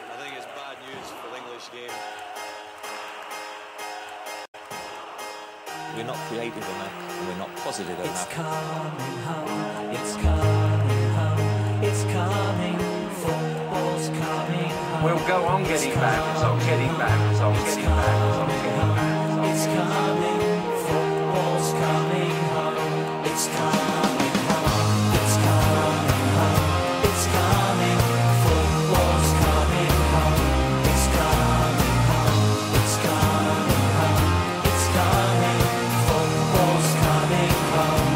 I think it's bad news for the English game. We're not creative enough, and we're not positive enough. It's coming home, it's coming home, it's coming, football's coming home. We'll go on getting back, it's on getting back, it's on getting back, it's on getting back. It's coming, football's coming home, it's coming home, it's coming home, it's coming, football's coming home, it's coming home, it's coming home, it's coming, football's coming home.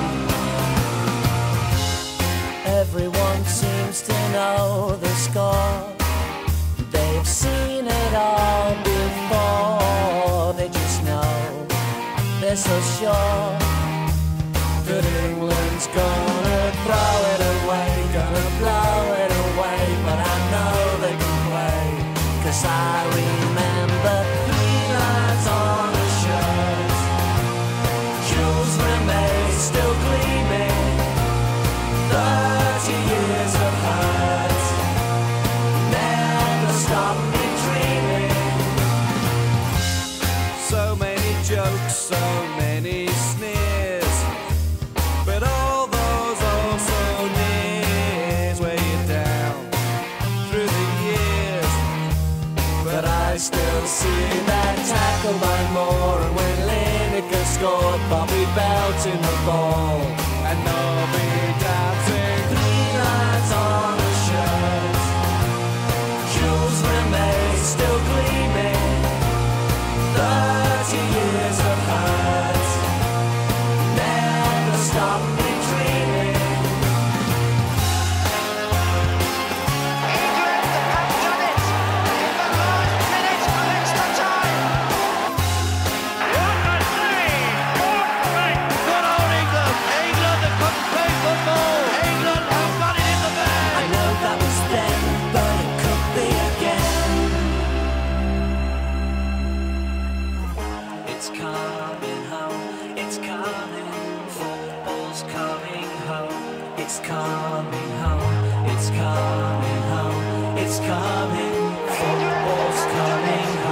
Everyone seems to know the score. They've seen it all before. They just know, they're so sure that England's gonna throw it away, gonna blow it away. But I know they can play, 'cause I remember 3 lines on a shirt. Jules Rimet still gleaming, 30 years of hurt never stop me dreaming. So many jokes, so many sneers, but all those also nears weigh you down through the years. But I still see that tackle by Moore, and when Lineker scored, Bobby belting the ball, And Nobby dancing. 3 lines on a shirt. Jules Rimet still gleaming, 30 years of hurt never stop me dreaming. I know that was then, but it could be again. It's coming home, it's coming, football's coming home. It's coming home, it's coming home, it's coming, football's coming home.